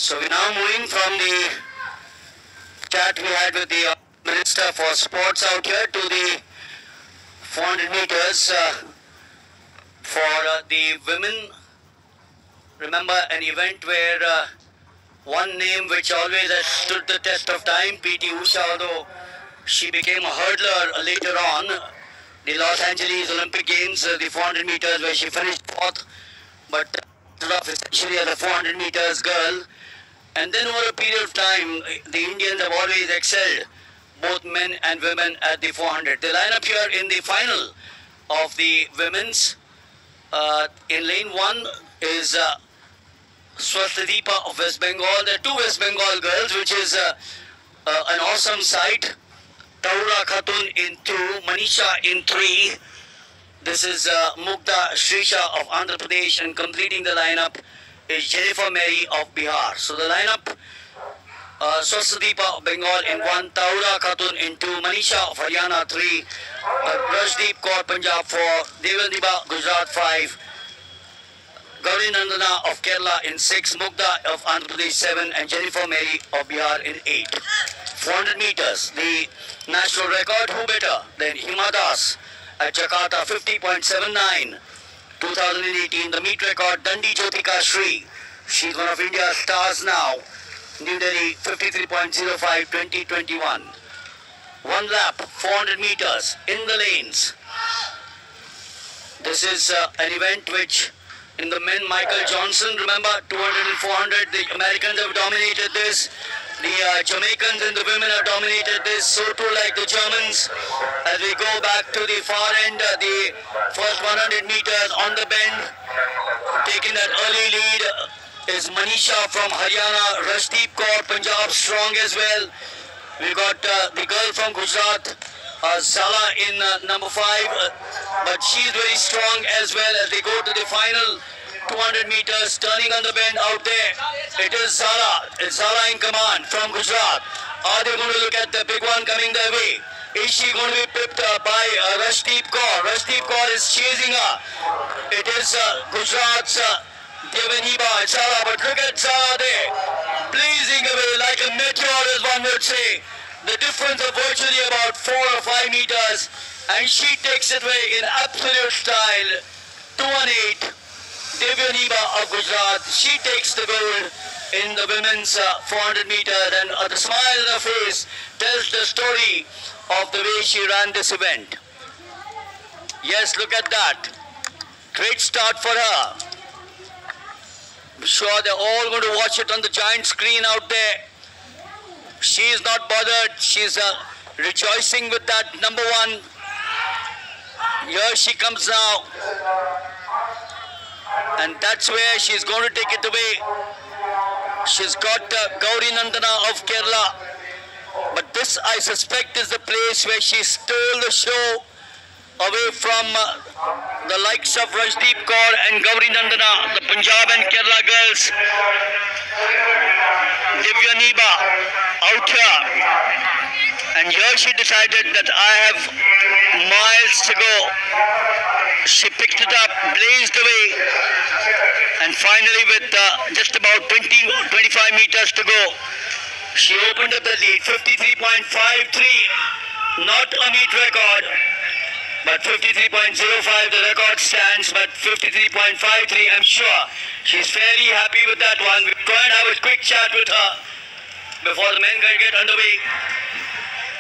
So we're now moving from the chat we had with the Minister for Sports out here to the 400 meters for the women. Remember an event where one name which always has stood the test of time, P.T. Usha, although she became a hurdler later on, the Los Angeles Olympic Games, the 400 meters where she finished fourth, but started off essentially as a 400 meters girl. And then over a period of time, the Indians have always excelled, both men and women, at the 400. They line up here in the final of the women's. In lane 1 is Swasthadeepa of West Bengal. There are two West Bengal girls, which is an awesome sight. Taura Khatun in 2, Manisha in 3. This is Mugdha Shrisha of Andhra Pradesh, and completing the lineup is Jennifer Mary of Bihar. So the lineup, Swasthadeepa of Bengal in 1, Taura Khatun in 2, Manisha of Haryana 3, Rajdeep Kaur Punjab 4, Devaniba Gujarat 5, Gauri Nandana of Kerala in 6, Mugdha of Andhra Pradesh 7, and Jennifer Mary of Bihar in 8. 400 meters, the national record, who better than Hima Das at Jakarta, 50.79. 2018, the meet record, Dandi Jyotika Sri. She's one of India's stars now. New Delhi, 53.05, 2021. One lap, 400 meters, in the lanes. This is an event which, in the men, Michael Johnson, remember, 200 and 400, the Americans have dominated this. The Jamaicans and the women have dominated this, so too like the Germans. As we go back to the far end, the first 100 meters on the bend, taking that early lead is Manisha from Haryana, Rajdeep Kaur, Punjab, strong as well. We got the girl from Gujarat, Zala in number 5, but she's very strong as well as they go to the final 200 meters, turning on the bend out there. It is Zala. It's Zala in command from Gujarat. Are they going to look at the big one coming their way? Is she going to be pipped by Rajdeep Kaur? Rajdeep Kaur is chasing her. It is Gujarat's Devaniba Zala, but look at Zala there, blazing away like a meteor, as one would say. The difference of virtually about 4 or 5 meters, and she takes it away in absolute style. 218. Devaniba of Gujarat, she takes the gold in the women's 400 meters, and the smile on her face tells the story of the way she ran this event. Yes, look at that. Great start for her. I'm sure they're all going to watch it on the giant screen out there. She is not bothered. She's rejoicing with that number 1. Here she comes now. And that's where she's going to take it away. She's got Gauri Nandana of Kerala. But this, I suspect, is the place where she stole the show away from the likes of Rajdeep Kaur and Gauri Nandana, the Punjab and Kerala girls. Devaniba out here. And here she decided that I have miles to go. She picked it up, blazed away, and finally with just about 20-25 meters to go, she opened up the lead, 53.53, not a meet record, but 53.05 the record stands, but 53.53, I'm sure she's fairly happy with that one. We'll try and have a quick chat with her before the men get underway.